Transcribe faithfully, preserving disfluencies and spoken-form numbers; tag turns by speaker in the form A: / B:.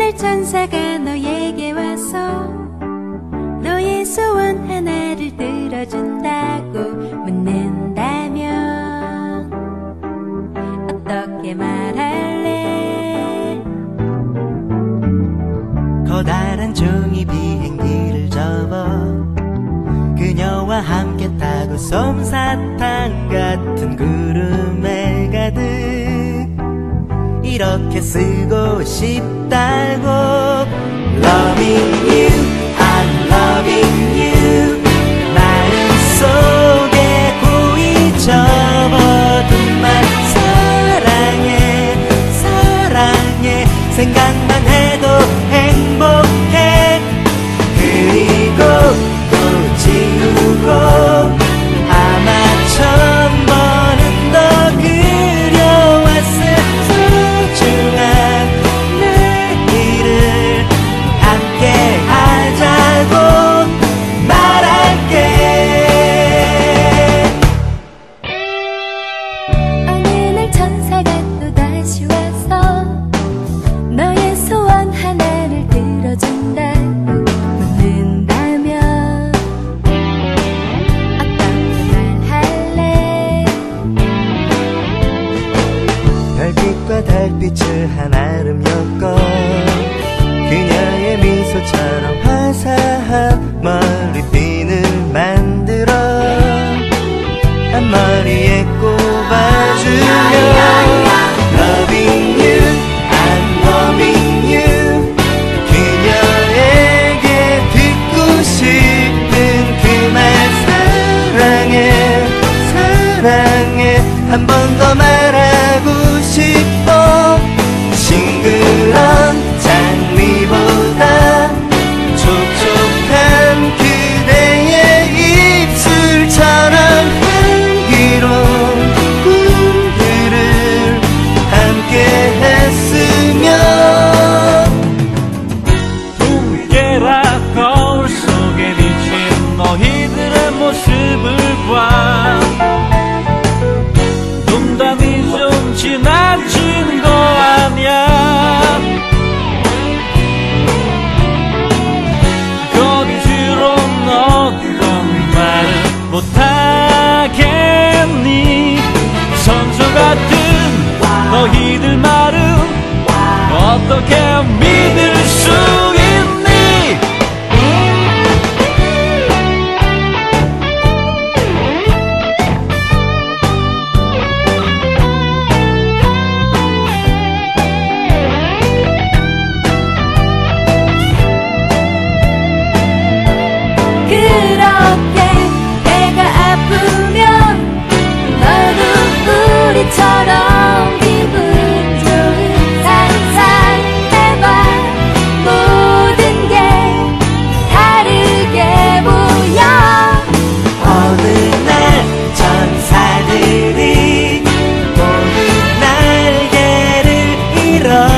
A: 천사가 너에게 와서 너의 소원 하나를 들어준다고 묻는다면 어떻게 말할래?
B: 커다란 종이 비행기를 접어 그녀와 함께 타고 솜사탕 같은 구름에 가득 이렇게 쓰고 싶다고 Loving you, I'm loving you 마음속에 고이 접어둔 말 사랑해 사랑해 생각만 해도 행복해 그리고 또 지우고 아마 천 번은 더 그려왔을 소중한 내일을 함께 하자고 말할게.
A: 어느 날 천사가 또 다시 와서 너의 소원 하나를 들어준다고 묻는다면 어떻게 말할래?
B: 별빛과 달빛을 한아름 엮어 그녀의 미소처럼 화사한 머리핀을 만들어 앞머리에 꼽아주며 Loving you, I'm loving you 그녀에게 듣고 싶은 그 말 사랑해 사랑해 한 번 더 말하고 싶어 싱그런 장미보다 촉촉한 그대의 입술처럼 향기로운 꿈들을 함께 했으면
C: 붕괴라 거울 속에 비친 너희들의 모습을 봐 농담이 좀 지나친 거 아니야 겉으로 어떤 말은 못하겠니 선수 같은 너희들 말은 어떻게 믿을 수 있니
A: 그렇게 내가 아프면 너도 우리처럼 기분 좋은 상상해봐 모든 게 다르게 보여
B: 어느 날 천사들이 모두 날개를 잃어